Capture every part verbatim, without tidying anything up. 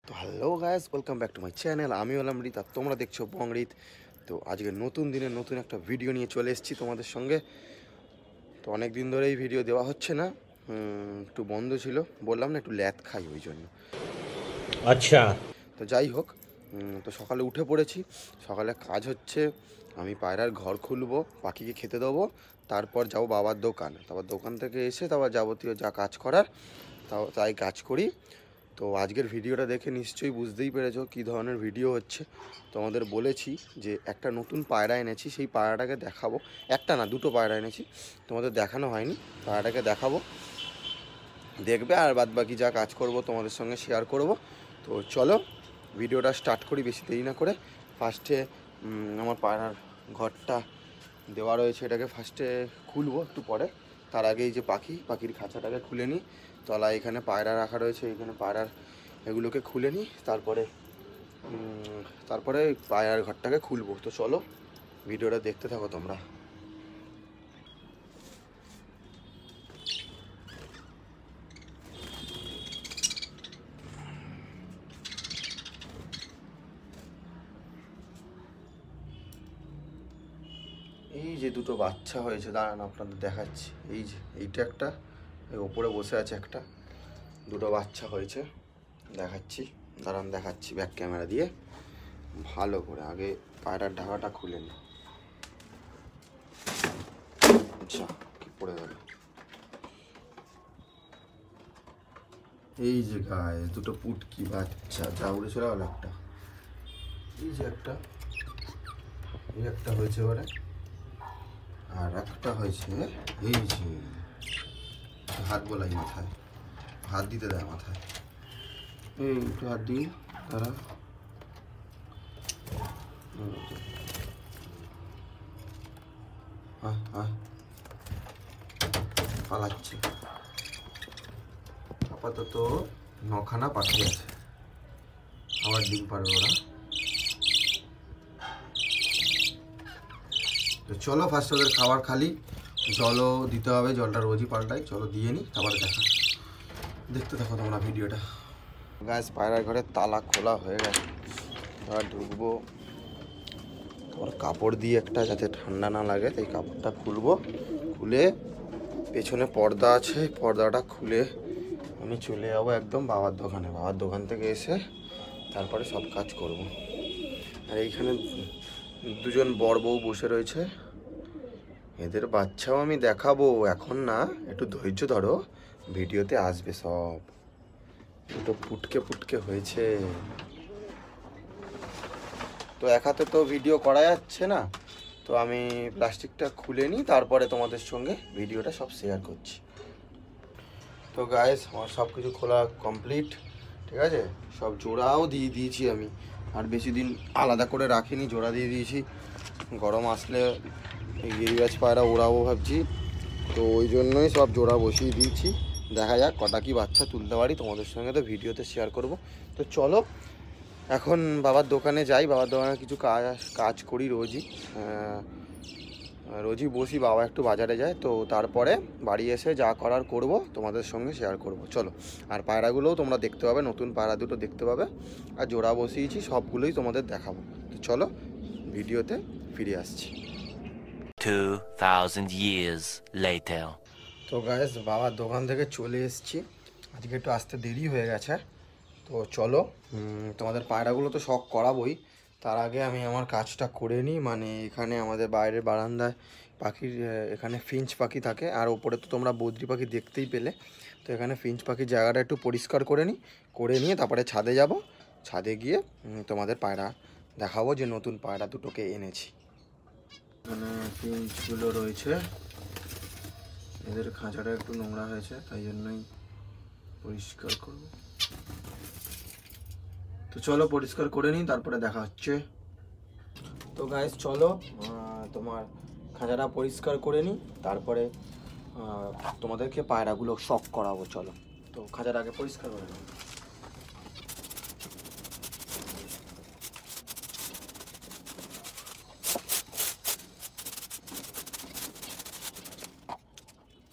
তো hello guys, welcome back to my channel. আমি হলাম রিত আর তোমরা দেখছো বংরিত। তো আজকে নতুন দিনে নতুন একটা ভিডিও নিয়ে চলে এসেছি তোমাদের সঙ্গে। তো অনেক দিন ধরেই ভিডিও দেওয়া হচ্ছে না, একটু বন্ধ ছিল, বললাম না একটু ল্যাদ খাই ওই জন্য। আচ্ছা। তো যাই হোক, তো সকালে উঠে পড়েছি। সকালে কাজ হচ্ছে, আমি পায়রার ঘর খুলবো, পাখিকে খেতে দেবো, তারপর যাবো বাবার দোকান। তারপর দোকান থেকে এসে তারপর যাবতীয় যা কাজ করার তাও তাই কাজ করি। তো আজকের ভিডিওটা দেখে নিশ্চয়ই বুঝতেই পেরেছো কী ধরনের ভিডিও হচ্ছে। তোমাদের বলেছি যে একটা নতুন পায়রা এনেছি, সেই পায়রাটাকে দেখাবো। একটা না, দুটো পায়রা এনেছি, তোমাদের দেখানো হয়নি। পায়রাটাকে দেখাবো, দেখবে, আর বাদ বাকি যা কাজ করব তোমাদের সঙ্গে শেয়ার করব। তো চলো ভিডিওটা স্টার্ট করি বেশি দেরি না করে। ফার্স্টে আমার পায়রার ঘরটা দেওয়া রয়েছে, এটাকে ফার্স্টে খুলবো একটু পরে। তার আগে এই যে পাখি পাখির খাঁচাটাকে খুলে নিই। তলায় এখানে পায়রা রাখা রয়েছে, এখানে পায়রার এগুলোকে খুলে নিই, তারপরে তারপরে পায়রার ঘরটাকে খুলবো। তো চলো ভিডিওটা দেখতে থাকো তোমরা। এই যে দুটো বাচ্চা হয়েছে, দাঁড়ান আপনাদের দেখাচ্ছি। এই যে এইটা একটা, এই ওপরে বসে আছে একটা, দুটো বাচ্চা হয়েছে, দেখাচ্ছি। দাঁড়ান দেখাচ্ছি ব্যাক ক্যামেরা দিয়ে ভালো করে। আগে পায়রার ঢাকাটা খুলে নি। আচ্ছা, কি পড়ে গেল? এই যে গায়ে দুটো পুটকি বাচ্চা, যা উড়ে চলে গেল একটা। এই যে একটা, এই একটা হয়েছে এবারে, আর একটা হয়েছে এই যে। হাত বলাই মাথায়, হাত দিতে দেয় মাথায়। এই একটু হাত দিই, তারা পালাচ্ছে। আপাতত নখানা পাখি আছে, আবার ডিম পারবে ওরা। তো চলো ফার্স্ট ওদের খাবার খালি, জলও দিতে হবে, জলটা রোজই পাল্টাই। চলো দিয়ে নিই, তারপরে দেখা, দেখতে থাকো তোমরা ভিডিওটা। গাছ পায়রার ঘরের তালা খোলা হয়ে গেছে, এবার ঢুকবো। তোমার কাপড় দিয়ে একটা, যাতে ঠান্ডা না লাগে, তাই কাপড়টা খুলবো। খুলে পেছনে পর্দা আছে, পর্দাটা খুলে আমি চলে যাবো একদম বাবার দোকানে। বাবার দোকান থেকে এসে তারপরে সব কাজ করব। আর এইখানে দুজন বড় বউ বসে রয়েছে, এদের বাচ্চাও আমি দেখাবো, এখন না, একটু ধৈর্য ধরো, ভিডিওতে আসবে সব। দুটো পুটকে পুটকে হয়েছে। তো এক হাতে তো ভিডিও করা যাচ্ছে না, তো আমি প্লাস্টিকটা খুলে নিই, তারপরে তোমাদের সঙ্গে ভিডিওটা সব শেয়ার করছি। তো গাইস, আমার সব কিছু খোলা কমপ্লিট, ঠিক আছে। সব জোড়াও দিয়ে দিয়েছি আমি, আর বেশি দিন আলাদা করে রাখিনি, জোড়া দিয়ে দিয়েছি। গরম আসলে এই গিরিবাজ পায়রা ওড়াবো ভাবছি, তো ওই জন্যই সব জোড়া বসিয়ে দিয়েছি। দেখা যাক কটা কি বাচ্চা তুলতে পারি, তোমাদের সঙ্গে তো ভিডিওতে শেয়ার করব। তো চলো এখন বাবার দোকানে যাই। বাবার দোকানে কিছু কাজ কাজ করি রোজই, রোজই বসি, বাবা একটু বাজারে যায়, তো তারপরে বাড়ি এসে যা করার করব তোমাদের সঙ্গে শেয়ার করব। চলো, আর পায়রাগুলোও তোমরা দেখতে পাবে, নতুন পায়রা দুটো দেখতে পাবে, আর জোড়া বসিয়েছি, সবগুলোই তোমাদের দেখাবো। তো চলো ভিডিওতে ফিরে আসছি। two thousand years later. তো গাইস, বাবার দোকান থেকে চলে এসেছি, আজকে একটু আসতে দেরি হয়ে গেছে। তো চলো, তোমাদের পায়রাগুলো তো শখ করাবোই, তার আগে আমি আমার কাজটা করে নিই। মানে এখানে আমাদের বাইরের বারান্দায় পাখির, এখানে ফিঞ্চ পাখি থাকে, আর ওপরে তো তোমরা বদ্রি পাখি দেখতেই পেলে। তো এখানে ফিঞ্চ পাখির জায়গাটা একটু পরিষ্কার করে নিই, করে নিয়ে তারপরে ছাদে যাব। ছাদে গিয়ে তোমাদের পায়রা দেখাবো, যে নতুন পায়রা দুটোকে এনেছি। এখানে ফিঞ্চগুলো রয়েছে, এদের খাঁচাটা একটু নোংরা হয়েছে, তাই জন্যই পরিষ্কার করব। তো চলো পরিষ্কার করে নিই, তারপরে দেখা হচ্ছে। তো গাইস চলো, তোমার খাঁচাটা পরিষ্কার করে নিই, তারপরে তোমাদেরকে পায়রাগুলো শখ করাবো। চলো, তো খাঁচাটা আগে পরিষ্কার করে নিই।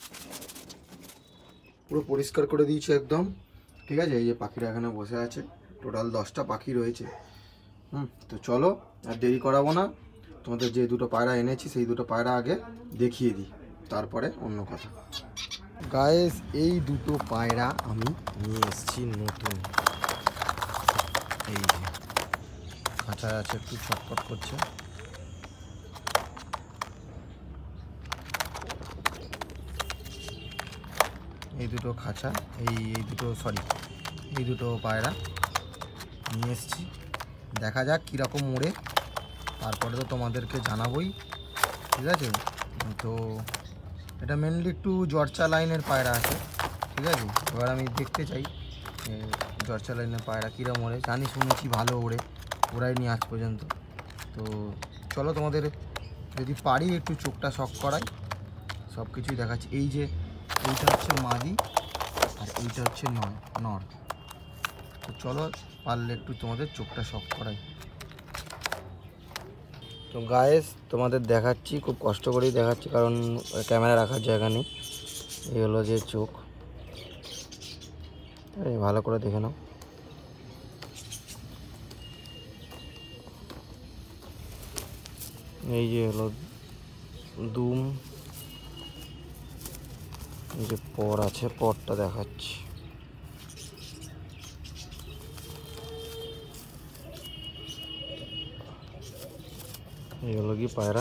পুরো পরিষ্কার করে দিয়েছি একদম, ঠিক আছে। এই যে পাখিরা এখানে বসে আছে, টোটাল দশটা পাখি রয়েছে। হুম, তো চলো আর দেরি করাবো না, তোমাদের যে দুটো পায়রা এনেছি সেই দুটো পায়রা আগে দেখিয়ে দিই, তারপরে অন্য কথা। গায়েস, এই দুটো পায়রা আমি নিয়ে এসেছি নতুন। এই যে খাঁচায় আছে, একটু ছটফট করছে। এই দুটো খাঁচা, এই এই দুটো সরি এই দুটো পায়রা নিয়ে এসেছি। দেখা যাক কীরকম ওড়ে, তারপরে তো তোমাদেরকে জানাবোই, ঠিক আছে? তো এটা মেনলি একটু জর্চা লাইনের পায়রা আছে, ঠিক আছে? এবার আমি দেখতে চাই জর্চা লাইনের পায়রা কীরকম ওড়ে। জানি শুনেছি ভালো ওড়ে, ওড়াইনি আজ পর্যন্ত। তো চলো তোমাদের যদি পারি একটু চোখটা শক করাই, সব কিছুই দেখাচ্ছি। এই যে এইটা হচ্ছে মাদি আর এইটা হচ্ছে নর নর তো চলো পারলে একটু তোমাদের চোখটা শক করাই। তো গায়েস, তোমাদের দেখাচ্ছি, খুব কষ্ট করেই দেখাচ্ছি কারণ ক্যামেরা রাখার জায়গা নেই। এই হলো যে চোখ, এই ভালো করে দেখে নাও। এই যে হলো দুম, এই যে পর আছে, পরটা দেখাচ্ছি। এই হলো কি পায়রা।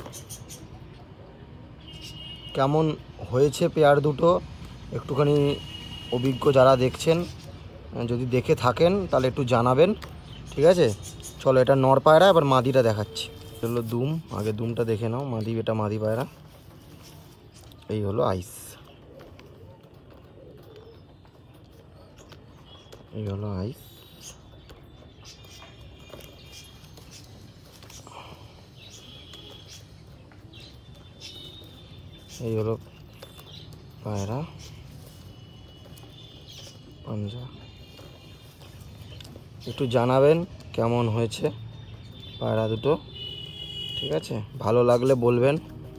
কেমন হয়েছে পেয়ার দুটো একটুখানি অভিজ্ঞ যারা দেখছেন, যদি দেখে থাকেন তাহলে একটু জানাবেন, ঠিক আছে? চলো, এটা নর পায়রা, এবার মাদিটা দেখাচ্ছি। হলো দুম, আগে দুমটা দেখে নাও। মাদি, এটা মাদি পায়রা। এই হলো আইস, এই হলো আইস। এই হলো পায়রা পাঞ্জা। একটু জানাবেন কেমন হয়েছে পায়রা দুটো, ঠিক আছে? ভালো লাগলে বলবেন।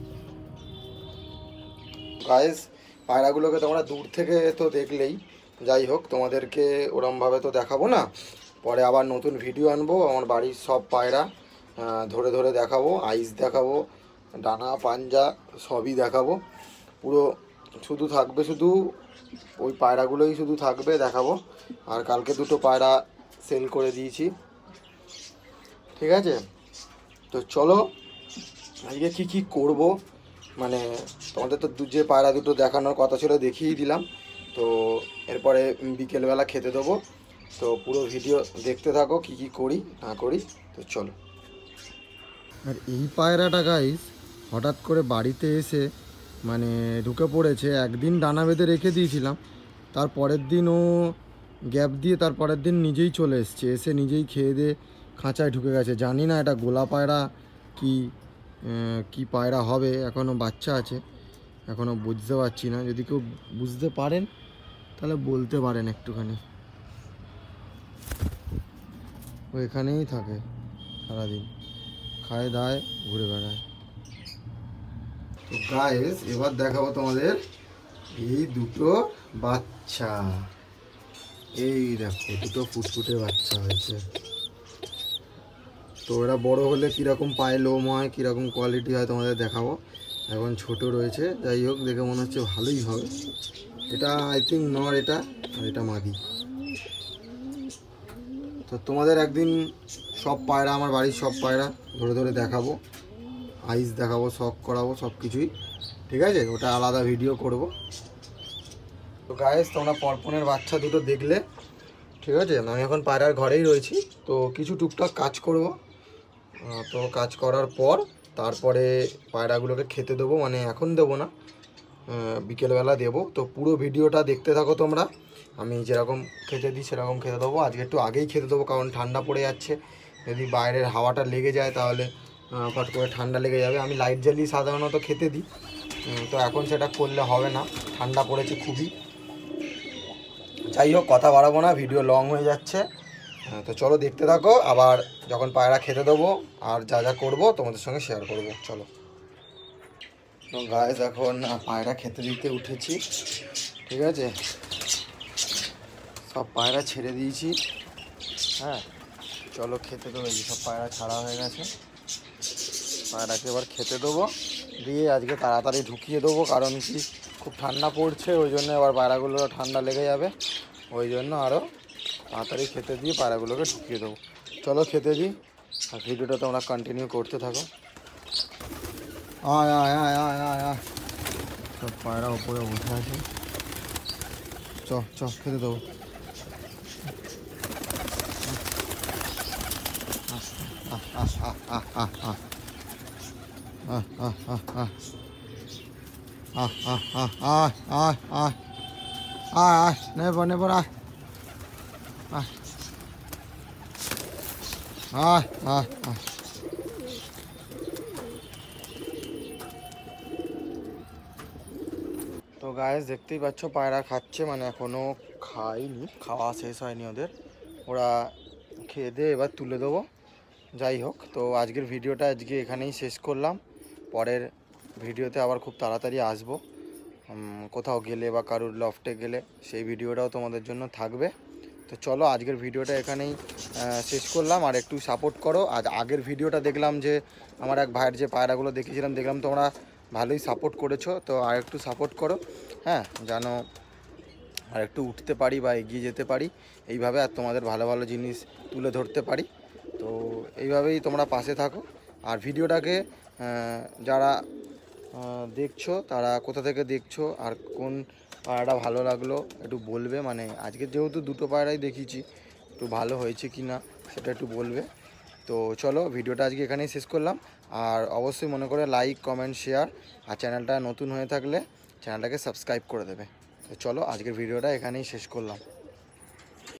গাইস, পায়রাগুলোকে তোমরা দূর থেকে তো দেখলেই, যাই হোক তোমাদেরকে ওরমভাবে তো দেখাবো না, পরে আবার নতুন ভিডিও আনবো। আমার বাড়ির সব পায়রা ধরে ধরে দেখাবো, আইস দেখাবো, ডানা পাঞ্জা সবই দেখাবো। পুরো শুধু থাকবে, শুধু ওই পায়রাগুলোই শুধু থাকবে দেখাবো। আর কালকে দুটো পায়রা সেল করে দিয়েছি, ঠিক আছে? তো চলো আজকে কী কী করবো, মানে তোমাদের তো যে পায়রা দুটো দেখানোর কথা ছিল দেখিয়েই দিলাম। তো এরপরে বিকেলবেলা খেতে দেবো। তো পুরো ভিডিও দেখতে থাকো কী কী করি না করি। তো চলো। আর এই পায়রাটা গাইস হঠাৎ করে বাড়িতে এসে মানে ঢুকে পড়েছে। একদিন ডানা বেঁধে রেখে দিয়েছিলাম, তার পরের দিন ও গ্যাপ দিয়ে তার পরের দিন নিজেই চলে এসছে, এসে নিজেই খেয়ে দিয়ে খাঁচায় ঢুকে গেছে। জানি না এটা গোলা পায়রা কি কি পায়রা হবে, এখনও বাচ্চা আছে, এখনও বুঝতে পারছি না। যদি কেউ বুঝতে পারেন তাহলে বলতে পারেন একটুখানি। ও এখানেই থাকে সারাদিন, খায় দায় ঘুরে বেড়ায়। তো গাইস, এবার দেখাবো তোমাদের এই দুটো বাচ্চা। এই দেখো, দুটো ফুটফুটে বাচ্চা হয়েছে। তো এরা বড় হলে কীরকম পায়ে লোম হয়, কীরকম কোয়ালিটি হয় তোমাদের দেখাবো। এখন ছোট রয়েছে, যাই হোক দেখে মনে হচ্ছে ভালোই হবে। এটা আই থিঙ্ক নর, এটা আর এটা মাদি। তো তোমাদের একদিন সব পায়রা, আমার বাড়ির সব পায়রা ধরে ধরে দেখাবো, আইস দেখাবো, শখ করাবো, সব কিছুই, ঠিক আছে? ওটা আলাদা ভিডিও করব। তো গাইস, তোমরা পরপনের বাচ্চা দুটো দেখলে, ঠিক আছে? আমি এখন পায়রার ঘরেই রয়েছি, তো কিছু টুকটাক কাজ করব। তো কাজ করার পর তারপরে পায়রাগুলোকে খেতে দেবো, মানে এখন দেবো না, বিকেলবেলা দেবো। তো পুরো ভিডিওটা দেখতে থাকো তোমরা। আমি যেরকম খেতে দিই সেরকম খেতে দেবো। আজকে একটু আগেই খেতে দেবো কারণ ঠান্ডা পড়ে যাচ্ছে, যদি বাইরের হাওয়াটা লেগে যায় তাহলে ফট করে ঠান্ডা লেগে যাবে। আমি লাইট জ্বালিয়ে সাধারণত খেতে দিই, তো এখন সেটা করলে হবে না, ঠান্ডা পড়েছে খুবই। যাই হোক, কথা বাড়াবো না, ভিডিও লং হয়ে যাচ্ছে। তো চলো দেখতে থাকো, আবার যখন পায়রা খেতে দেবো আর যা যা করবো তোমাদের সঙ্গে শেয়ার করবো। চলো। তো গাইস, এখন পায়রা খেতে দিতে উঠেছি, ঠিক আছে? সব পায়রা ছেড়ে দিয়েছি, হ্যাঁ চলো খেতে দেবো। এই সব পায়রা ছাড়া হয়ে গেছে, পায়রাকে এবার খেতে দেবো, দিয়ে আজকে তাড়াতাড়ি ঢুকিয়ে দেবো, কারণ কি খুব ঠান্ডা পড়ছে, ওই জন্য এবার পায়রাগুলো ঠান্ডা লেগে যাবে, ওই জন্য আরও তাড়াতাড়ি খেতে দিয়ে পায়রাগুলোকে ঢুকিয়ে দেবো। চলো খেতে দিই, আর ভিডিওটা তোমরা কন্টিনিউ করতে থাকো। আয় আয় আয় আয় আয় আয়, সব পায়রা উপরে বসে আছে, চ চ খেতে দেবো। আহ আহ আহ আহ আহ আহ আহ আহ আহ আহ আহ আহ আহ আয় আয় আয় আয় আয় নেবো নেবো আয় আয় আয় আয় আয়। তো গায়ে দেখতেই পাচ্ছ পায়রা খাচ্ছে, মানে এখনও খায়নি, খাওয়া শেষ হয়নি ওদের, ওরা খেয়ে দিয়ে এবার তুলে দেবো। যাই হোক, তো আজকের ভিডিওটা আজকে এখানেই শেষ করলাম, পরের ভিডিওতে আবার খুব তাড়াতাড়ি আসবো, কোথাও গেলে বা কারুর লফটে গেলে সেই ভিডিওটাও তোমাদের জন্য থাকবে। তো চলো আজকের ভিডিওটা এখানেই শেষ করলাম, আর একটু সাপোর্ট করো। আজ আগের ভিডিওটা দেখলাম যে আমার এক ভাইয়ের যে পায়রাগুলো দেখেছিলাম, দেখলাম তোমরা ভালোই সাপোর্ট করেছো, তো আর একটু সাপোর্ট করো, হ্যাঁ, যেন আর একটু উঠতে পারি বা এগিয়ে যেতে পারি এইভাবে, আর তোমাদের ভালো ভালো জিনিস তুলে ধরতে পারি। তো এইভাবেই তোমরা পাশে থাকো, আর ভিডিওটাকে যারা দেখছো তারা কোথা থেকে দেখছো আর কোন পায়রাটা ভালো লাগলো একটু বলবে, মানে আজকে যেহেতু দুটো পায়রাই দেখিয়েছি, একটু ভালো হয়েছে কি না সেটা একটু বলবে। তো চলো ভিডিওটা আজকে এখানেই শেষ করলাম, আর অবশ্যই মনে করে লাইক কমেন্ট শেয়ার, আর চ্যানেলটা নতুন হয়ে থাকলে চ্যানেলটাকে সাবস্ক্রাইব করে দেবে। তো চলো আজকের ভিডিওটা এখানেই শেষ করলাম।